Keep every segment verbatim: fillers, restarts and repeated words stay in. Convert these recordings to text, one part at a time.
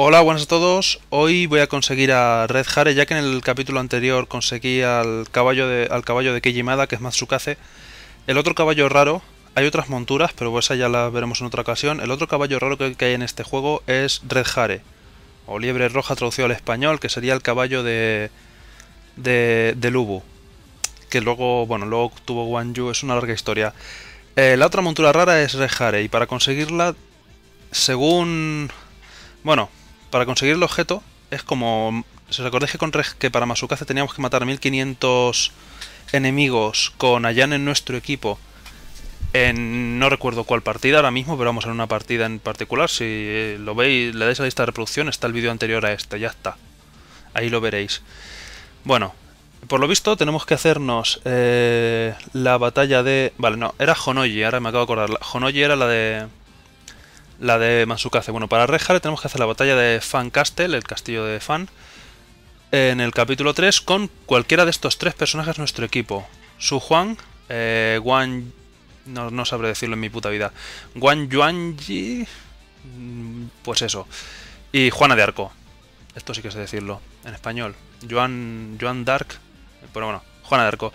Hola, buenas a todos. Hoy voy a conseguir a Red Hare, ya que en el capítulo anterior conseguí al caballo de, al caballo de Keiji Mada, que es Matsukaze. El otro caballo raro, hay otras monturas, pero esa ya la veremos en otra ocasión. El otro caballo raro que, que hay en este juego es Red Hare, o liebre roja traducido al español, que sería el caballo de, de, de Lubu, que luego, bueno, luego tuvo Guan Yu, es una larga historia. Eh, la otra montura rara es Red Hare, y para conseguirla, según... Bueno, para conseguir el objeto es como... Si os acordáis que, con Red, que para Matsukaze teníamos que matar mil quinientos enemigos con Ayane en nuestro equipo en... no recuerdo cuál partida ahora mismo, pero vamos, en una partida en particular. Si lo veis, le dais a la lista de reproducción, está el vídeo anterior a este, ya está. Ahí lo veréis. Bueno, por lo visto tenemos que hacernos eh, la batalla de... Vale, no, era Honoji, ahora me acabo de acordar. Honoji era la de... La de Matsukaze. Bueno, para Red Hare tenemos que hacer la batalla de Fan Castle, el castillo de Fan, en el capítulo tres, con cualquiera de estos tres personajes de nuestro equipo. Su Juan, eh, Guan... No, no sabré decirlo en mi puta vida. Guan Yuanji... Pues eso. Y Juana de Arco. Esto sí que sé decirlo en español. Joan, Joan Dark. Pero bueno, Juana de Arco.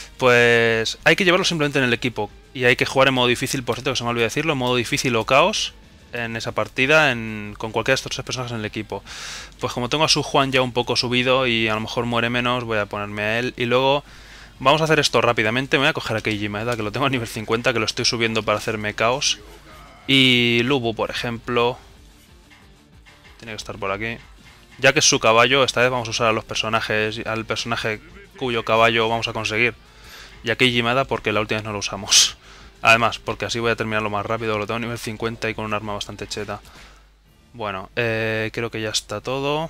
Pues hay que llevarlo simplemente en el equipo. Y hay que jugar en modo difícil, por cierto, que se me olvidó decirlo. En modo difícil o caos. En esa partida, en, con cualquiera de estos tres personajes en el equipo. Pues como tengo a su Juan ya un poco subido y a lo mejor muere menos, voy a ponerme a él. Y luego vamos a hacer esto rápidamente. Me voy a coger a Keiji Mada, que lo tengo a nivel cincuenta, que lo estoy subiendo para hacerme caos. Y Lubu, por ejemplo, tiene que estar por aquí. Ya que es su caballo, esta vez vamos a usar a los personajes, al personaje cuyo caballo vamos a conseguir. Y a Keiji Mada porque la última vez no lo usamos. Además, porque así voy a terminarlo más rápido. Lo tengo a nivel cincuenta y con un arma bastante cheta. Bueno, eh, creo que ya está todo.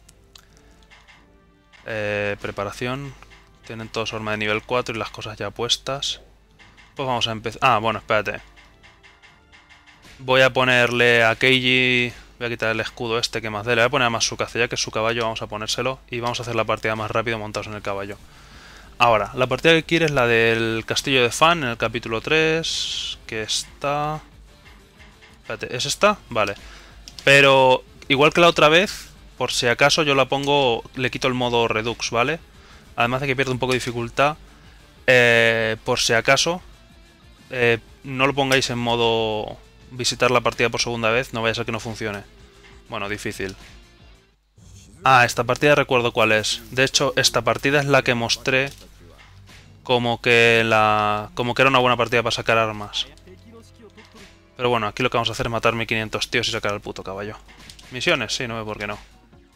Eh, preparación. Tienen todos arma de nivel cuatro y las cosas ya puestas. Pues vamos a empezar. Ah, bueno, espérate. Voy a ponerle a Keiji... Voy a quitar el escudo este que más dé. Le voy a poner a Matsukaze, ya que es su caballo, vamos a ponérselo. Y vamos a hacer la partida más rápido montados en el caballo. Ahora, la partida que quiere es la del castillo de Fan en el capítulo tres. Que está... Espérate, ¿es esta? Vale. Pero, igual que la otra vez, por si acaso yo la pongo... Le quito el modo Redux, ¿vale? Además de que pierde un poco de dificultad. Eh, por si acaso, eh, no lo pongáis en modo... Visitar la partida por segunda vez, no vaya a ser que no funcione. Bueno, difícil. Ah, esta partida recuerdo cuál es. De hecho, esta partida es la que mostré como que la como que era una buena partida para sacar armas. Pero bueno, aquí lo que vamos a hacer es matar mil quinientos tíos y sacar al puto caballo. Misiones, sí, no veo por qué no.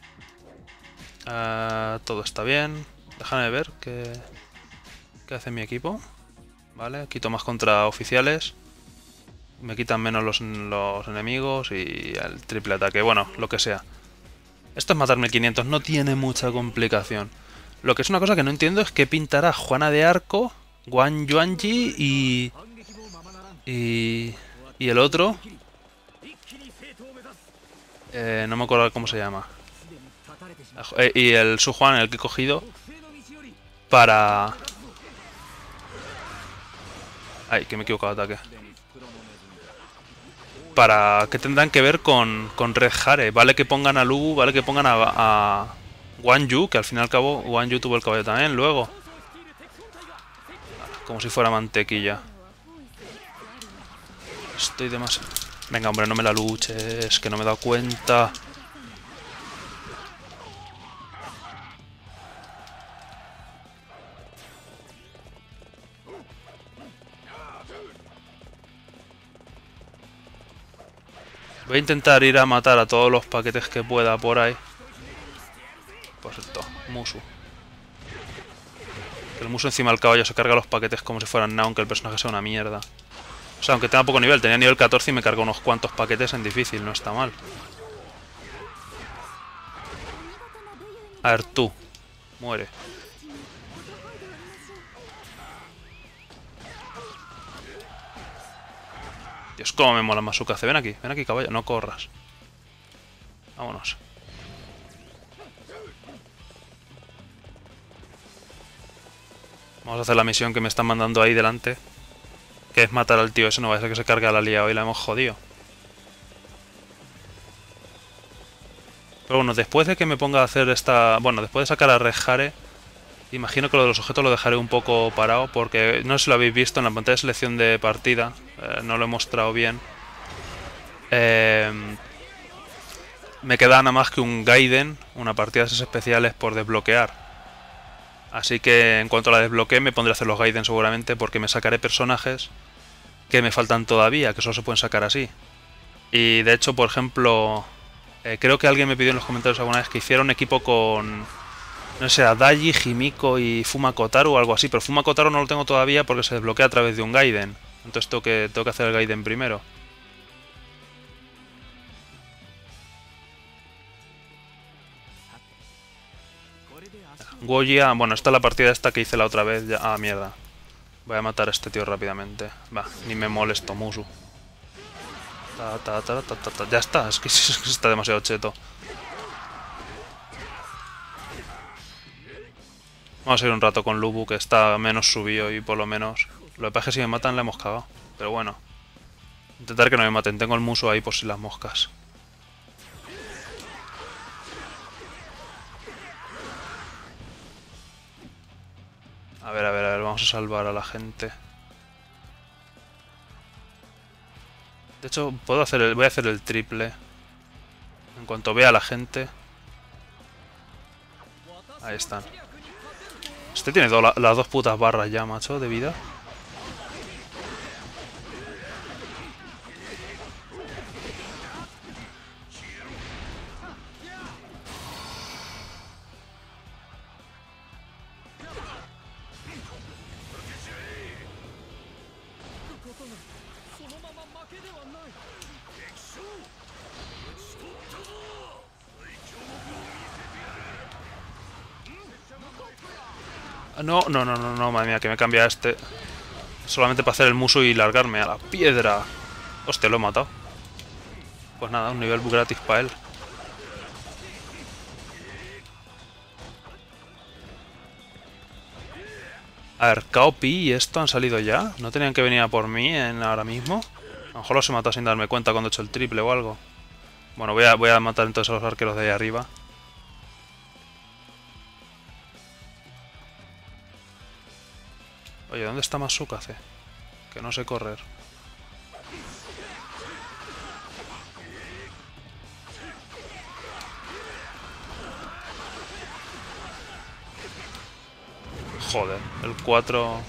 Uh, todo está bien. Déjame ver qué, qué hace mi equipo. Vale, quito más contra oficiales. Me quitan menos los, los enemigos y el triple ataque. Bueno, lo que sea. Esto es matar mil quinientos, no tiene mucha complicación. Lo que es una cosa que no entiendo es que pintará Juana de Arco, Guan Yuanji y... Y... Y el otro... Eh, no me acuerdo cómo se llama. Eh, y el Su Juan, el que he cogido... Para... Ay, que me he equivocado de ataque. Para que tendrán que ver con, con Red Hare. Vale que pongan a Lubu, vale que pongan a, a Guan Yu, que al fin y al cabo Guan Yu tuvo el caballo también, luego. Como si fuera mantequilla. Estoy demasiado... Venga, hombre, no me la luches, que no me he dado cuenta. Voy a intentar ir a matar a todos los paquetes que pueda por ahí. Pues esto, Musu. El Musu encima del caballo se carga los paquetes como si fueran nada, aunque el personaje sea una mierda. O sea, aunque tenga poco nivel, tenía nivel catorce y me cargo unos cuantos paquetes en difícil, no está mal. A ver, tú. Muere. Dios, cómo me mola Matsukaze. Ven aquí, ven aquí, caballo. No corras. Vámonos. Vamos a hacer la misión que me están mandando ahí delante. Que es matar al tío ese, no va a ser que se cargue a la liado y la hemos jodido. Pero bueno, después de que me ponga a hacer esta... Bueno, después de sacar a Red Hare, imagino que lo de los objetos lo dejaré un poco parado, porque no sé si lo habéis visto en la pantalla de selección de partida, eh, no lo he mostrado bien. Eh, me queda nada más que un Gaiden, una partida de esas especiales por desbloquear. Así que en cuanto la desbloquee me pondré a hacer los Gaiden seguramente, porque me sacaré personajes que me faltan todavía, que solo se pueden sacar así. Y de hecho, por ejemplo, eh, creo que alguien me pidió en los comentarios alguna vez que hiciera un equipo con... No sé, Adachi, Himiko y Fumakotaru o algo así, pero Fumakotaru no lo tengo todavía porque se desbloquea a través de un Gaiden. Entonces tengo que, tengo que hacer el Gaiden primero. Goya, bueno, esta es la partida esta que hice la otra vez. Ya, ah, mierda. Voy a matar a este tío rápidamente. Va, ni me molesto, Musu. Ta, ta, ta, ta, ta, ta. Ya está, es que, es que está demasiado cheto. Vamos a ir un rato con Lubu, que está menos subido y por lo menos... Lo que pasa es que si me matan la hemos cagado. Pero bueno. Intentar que no me maten. Tengo el muso ahí por si las moscas. A ver, a ver, a ver. Vamos a salvar a la gente. De hecho, puedo hacer el, voy a hacer el triple. En cuanto vea a la gente. Ahí están. Este tiene do, la, las dos putas barras ya, macho, de vida. No, no, no, no, no, madre mía, que me cambia este. Solamente para hacer el muso y largarme a la piedra. Hostia, lo he matado. Pues nada, un nivel gratis para él. A ver, Kao Pi y esto han salido ya. ¿No tenían que venir a por mí en ahora mismo? A lo mejor los he matado sin darme cuenta cuando he hecho el triple o algo. Bueno, voy a, voy a matar entonces a los arqueros de ahí arriba. Oye, ¿dónde está Masukaze? Que no sé correr. Joder, el cuatro...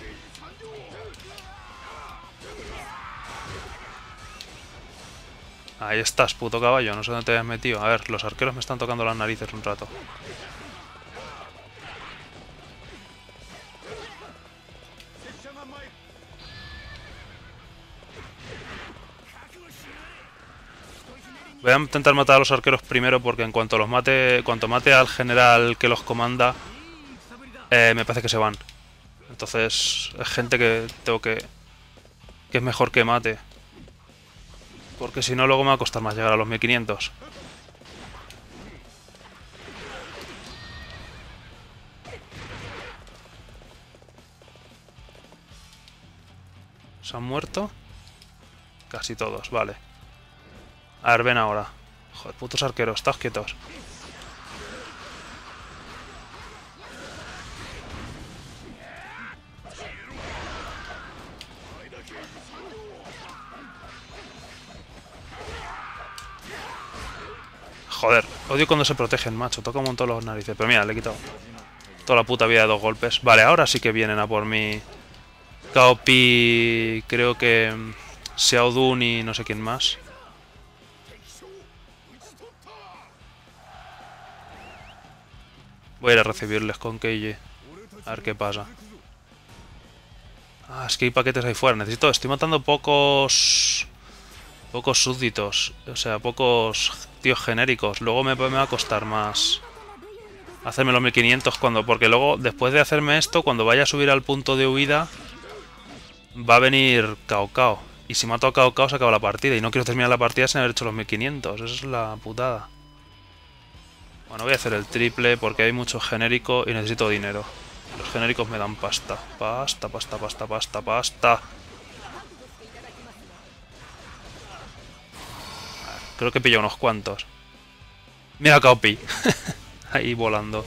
Ahí estás, puto caballo, no sé dónde te habías metido. A ver, los arqueros me están tocando las narices un rato. Voy a intentar matar a los arqueros primero porque en cuanto los mate, cuanto mate al general que los comanda, eh, me parece que se van. Entonces es gente que tengo que... que es mejor que mate. Porque si no luego me va a costar más llegar a los mil quinientos. ¿Se han muerto? Casi todos, vale. A ver, ven ahora. Joder, putos arqueros, estáos quietos. Joder, odio cuando se protegen, macho. Toca un montón los narices. Pero mira, le he quitado toda la puta vida de dos golpes. Vale, ahora sí que vienen a por mí. Kao Pi, creo que Xiao Dun y no sé quién más. Voy a ir a recibirles con Keiji. A ver qué pasa. Ah, es que hay paquetes ahí fuera. Necesito... Estoy matando pocos... Pocos súbditos. O sea, pocos tíos genéricos. Luego me, me va a costar más hacerme los mil quinientos cuando... Porque luego, después de hacerme esto, cuando vaya a subir al punto de huida, va a venir Cao Cao. Y si mato a Cao Cao se acaba la partida. Y no quiero terminar la partida sin haber hecho los mil quinientos. Esa es la putada. Bueno, voy a hacer el triple porque hay mucho genérico y necesito dinero. Los genéricos me dan pasta. Pasta, pasta, pasta, pasta, pasta. Creo que he pillado unos cuantos. Mira Copy. Ahí volando.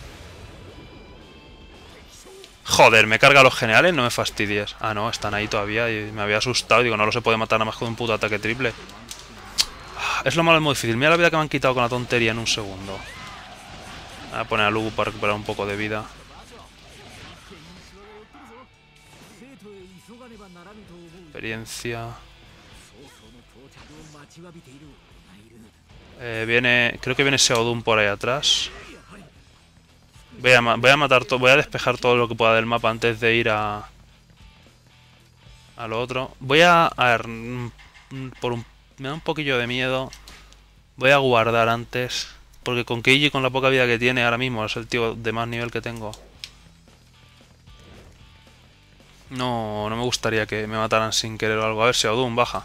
Joder, me carga los generales, no me fastidies. Ah, no, están ahí todavía y me había asustado. Digo, no lo se puede matar nada más con un puto ataque triple. Es lo malo, es muy difícil. Mira la vida que me han quitado con la tontería en un segundo. Voy a poner a Lubu para recuperar un poco de vida. Experiencia. Eh, viene... Creo que viene Seodun por ahí atrás. Voy a, voy a matar todo, voy a despejar todo lo que pueda del mapa antes de ir a... A lo otro. Voy a... A ver... Por un, me da un poquillo de miedo. Voy a guardar antes. Porque con Keiji, con la poca vida que tiene ahora mismo, es el tío de más nivel que tengo. No, no me gustaría que me mataran sin querer o algo. A ver, Seodun, baja.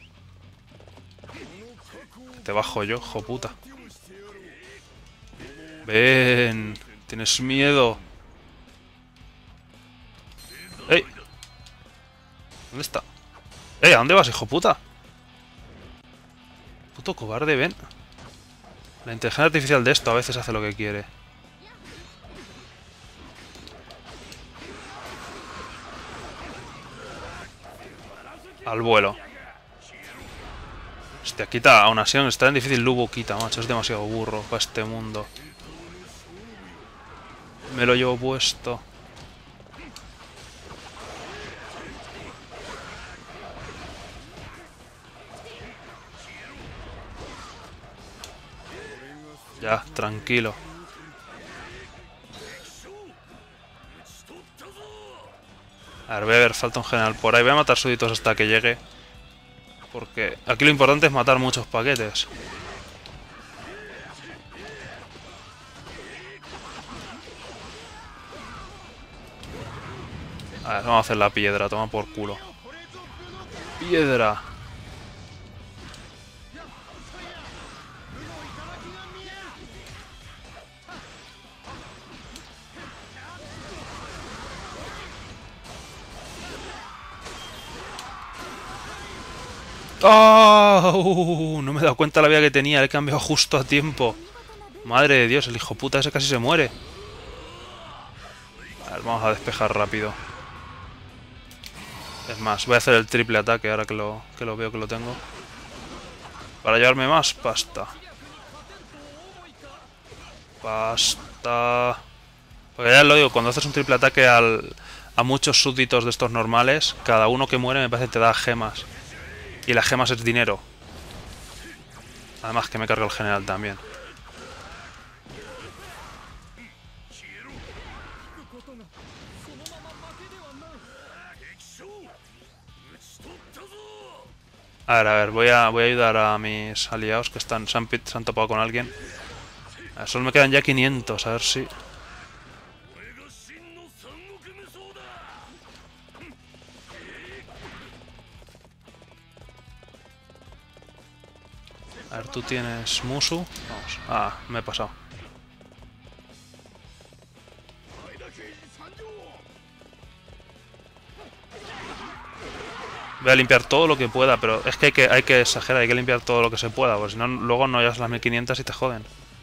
Te bajo yo, hijo puta. Ven. Tienes miedo. ¡Ey! ¿Dónde está? ¡Ey! ¿A dónde vas, hijo puta? Puto cobarde, ven. La inteligencia artificial de esto a veces hace lo que quiere. Al vuelo. Hostia, quita, aún así, está en difícil Lubu, quita, macho. Es demasiado burro para este mundo. Me lo llevo puesto. Ya, tranquilo. A ver, voy a ver, falta un general por ahí. Voy a matar súbditos hasta que llegue. Porque aquí lo importante es matar muchos paquetes. A ver, vamos a hacer la piedra, toma por culo. Piedra. ¡Oh! No me he dado cuenta de la vida que tenía, le he cambiado justo a tiempo. Madre de Dios, el hijo puta ese casi se muere. A ver, vamos a despejar rápido. Es más, voy a hacer el triple ataque ahora que lo, que lo veo que lo tengo. Para llevarme más pasta. Pasta. Porque ya lo digo, cuando haces un triple ataque al, a muchos súbditos de estos normales, cada uno que muere me parece que te da gemas. Y las gemas es dinero. Además que me carga el general también. A ver, a ver, voy a, voy a ayudar a mis aliados que están, se han, se han topado con alguien. A ver, solo me quedan ya quinientos, a ver si... A ver, tú tienes Musu. Vamos. Ah, me he pasado. Voy a limpiar todo lo que pueda, pero es que hay que, hay que exagerar, hay que limpiar todo lo que se pueda, porque si no, luego no llegas a las mil quinientos y te joden.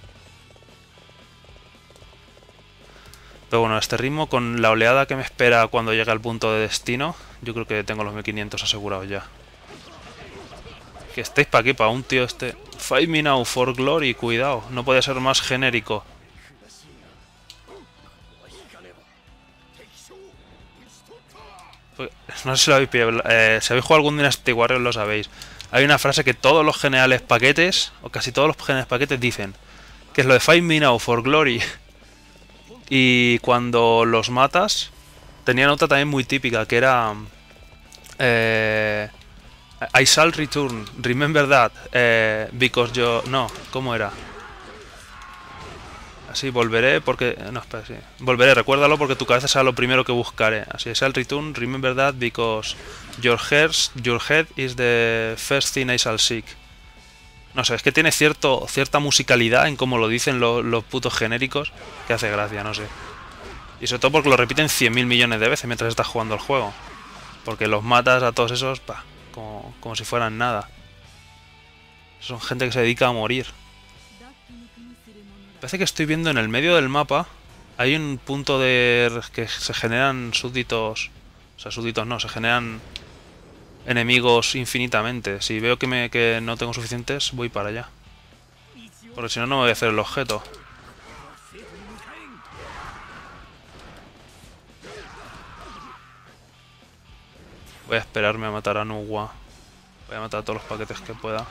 Pero bueno, a este ritmo, con la oleada que me espera cuando llegue al punto de destino, yo creo que tengo los mil quinientos asegurados ya. Que estéis para aquí, para un tío este... Fight me now for glory, cuidado, no puede ser más genérico. No sé si lo habéis pillado, eh, si habéis jugado algún Dynasty Warriors lo sabéis. Hay una frase que todos los generales paquetes, o casi todos los generales paquetes dicen, que es lo de Fight me now for glory. Y cuando los matas, tenían otra también muy típica, que era... Eh, I shall return, remember that, eh, because yo... No, ¿cómo era? Así, volveré porque... No, espera, sí. Volveré, recuérdalo porque tu cabeza será lo primero que buscaré. Así, I shall return, remember that, because your, hairs, your head is the first thing I shall seek. No sé, es que tiene cierto, cierta musicalidad en cómo lo dicen los, los putos genéricos, que hace gracia, no sé. Y sobre todo porque lo repiten cien mil millones de veces mientras estás jugando el juego. Porque los matas a todos esos, pa, como, como si fueran nada. Son gente que se dedica a morir. Parece que estoy viendo en el medio del mapa. Hay un punto de que se generan súbditos. O sea, súbditos no, se generan enemigos infinitamente. Si veo que, me, que no tengo suficientes, voy para allá. Porque si no, no me voy a hacer el objeto. Voy a esperarme a matar a Nuwa. Voy a matar a todos los paquetes que pueda.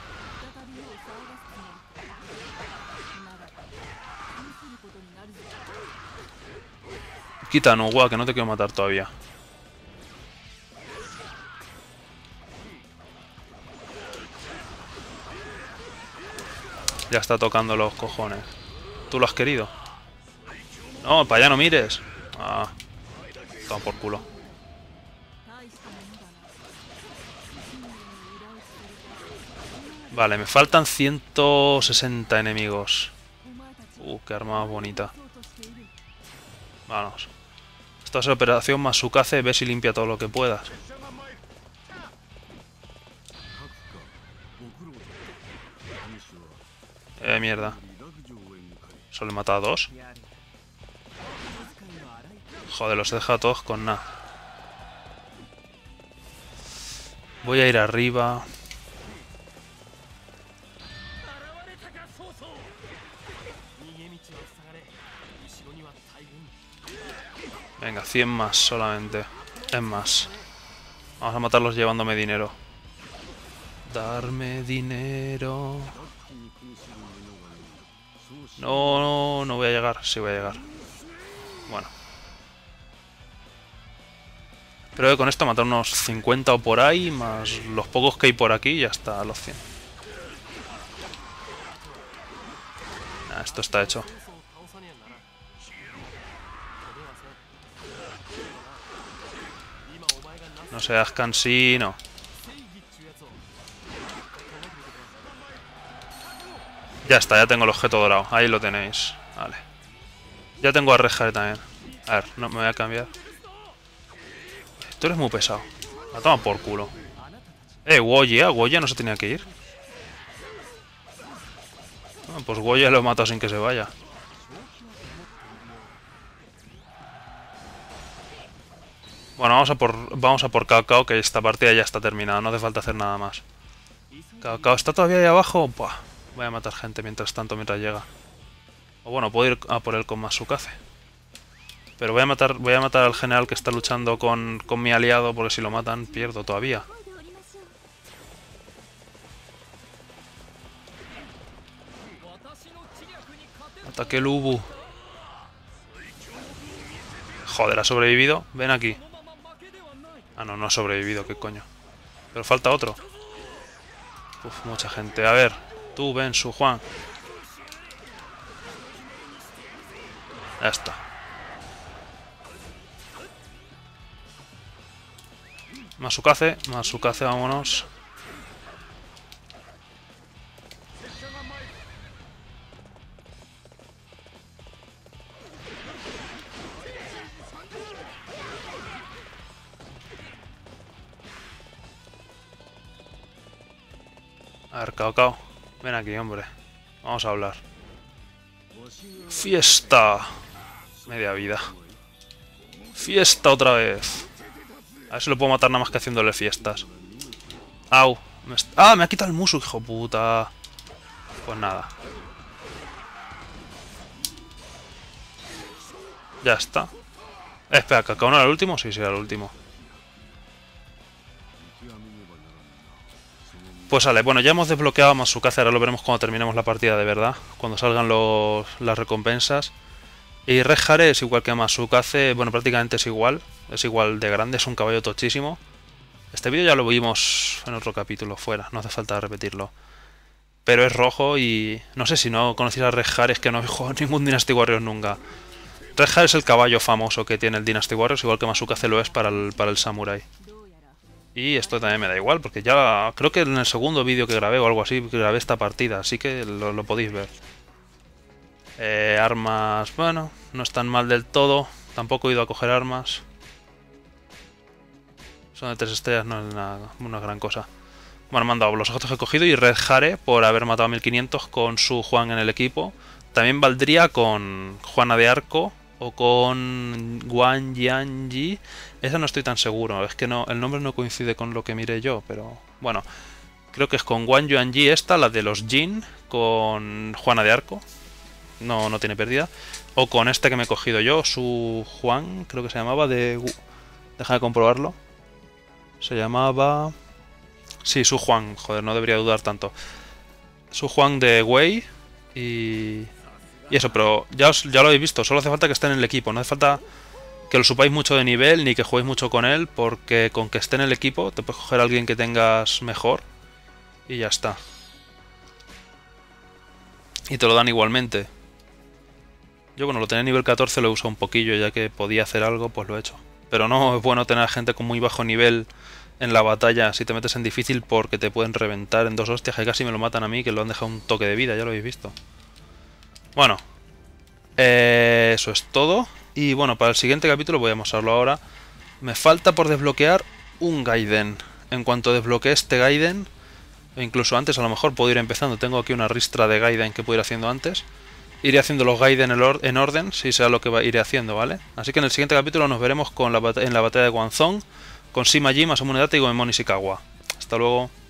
Quita a Nuwa, que no te quiero matar todavía. Ya está tocando los cojones. ¿Tú lo has querido? No, para allá no mires. Ah, toma por culo. Vale, me faltan ciento sesenta enemigos. Uh, qué arma más bonita. Vamos. Esta es la operación Masukase, ves y limpia todo lo que puedas. Eh, mierda. Solo he matado a dos. Joder, los he dejado a todos con nada. Voy a ir arriba. Venga, cien más solamente. Es más. Vamos a matarlos llevándome dinero. Darme dinero. No, no, no voy a llegar. Sí voy a llegar. Bueno. Creo que con esto matar unos cincuenta o por ahí, más los pocos que hay por aquí, ya está, los cien. Nah, esto está hecho. No seas cansino. Ya está, ya tengo el objeto dorado. Ahí lo tenéis. Vale. Ya tengo a Red Hare también. A ver, no me voy a cambiar. Tú eres muy pesado. La toma por culo. Eh, Woya, Woya no se tenía que ir. Ah, pues Woya lo he matado sin que se vaya. Bueno, vamos a por vamos a por Cao Cao, que esta partida ya está terminada. No hace falta hacer nada más. Cao Cao está todavía ahí abajo. Buah, voy a matar gente mientras tanto, mientras llega. O bueno, puedo ir a por él con Masukase. Pero voy a matar voy a matar al general que está luchando con, con mi aliado, porque si lo matan pierdo todavía. Ataque el Ubu. Joder, ha sobrevivido. Ven aquí. Ah, no, no ha sobrevivido, qué coño. Pero falta otro. Uf, mucha gente. A ver, tú, ven, Su Juan. Ya está. Masukase, Masukase, vámonos. A ver, Cao Cao. Ven aquí, hombre. Vamos a hablar. Fiesta. Media vida. Fiesta otra vez. A ver si lo puedo matar nada más que haciéndole fiestas. Au. Me ah, me ha quitado el musu, hijo puta. Pues nada. Ya está. Eh, espera, ¿Cao Cao no era el último? Sí, sí, era el último. Pues vale, bueno, ya hemos desbloqueado a Masukase, ahora lo veremos cuando terminemos la partida de verdad, cuando salgan los, las recompensas. Y Red Hare es igual que Masukase, bueno, prácticamente es igual, es igual de grande, es un caballo tochísimo. Este vídeo ya lo vimos en otro capítulo fuera, no hace falta repetirlo. Pero es rojo y no sé si no conocéis a Red Hare, es que no he jugado ningún Dynasty Warriors nunca. Red Hare es el caballo famoso que tiene el Dynasty Warriors, igual que Masukase lo es para el, para el Samurai. Y esto también me da igual, porque ya creo que en el segundo vídeo que grabé o algo así, grabé esta partida, así que lo, lo podéis ver. Eh, armas, bueno, no están mal del todo, tampoco he ido a coger armas. Son de tres estrellas, no es una, una gran cosa. Bueno, me han dado los objetos que he cogido y Red Hare por haber matado a mil quinientos con Su Juan en el equipo. También valdría con Juana de Arco o con Guan Yanji. Esa no estoy tan seguro, es que no, el nombre no coincide con lo que miré yo, pero bueno. Creo que es con Guan Yuanji esta, la de los Jin, con Juana de Arco. No, no tiene pérdida. O con este que me he cogido yo, Su Juan, creo que se llamaba, de... Deja de comprobarlo. Se llamaba... Sí, Su Juan, joder, no debería dudar tanto. Su Juan de Wei y... Y eso, pero ya, os, ya lo habéis visto, solo hace falta que esté en el equipo, no hace falta que lo supáis mucho de nivel ni que juguéis mucho con él, porque con que esté en el equipo te puedes coger a alguien que tengas mejor y ya está. Y te lo dan igualmente. Yo bueno, lo tenía a nivel catorce, lo he usado un poquillo, ya que podía hacer algo, pues lo he hecho. Pero no es bueno tener gente con muy bajo nivel en la batalla si te metes en difícil, porque te pueden reventar en dos hostias, que casi me lo matan a mí, que lo han dejado un toque de vida, ya lo habéis visto. Bueno, eh, eso es todo. Y bueno, para el siguiente capítulo voy a mostrarlo ahora. Me falta por desbloquear un Gaiden. En cuanto desbloquee este Gaiden, o incluso antes a lo mejor puedo ir empezando. Tengo aquí una ristra de Gaiden que puedo ir haciendo antes. Iré haciendo los Gaiden en orden, si sea lo que iré haciendo, ¿vale? Así que en el siguiente capítulo nos veremos con la en la batalla de Guanzong, con Sima Ji, Masamune Data y Goemon Ishikawa. Hasta luego.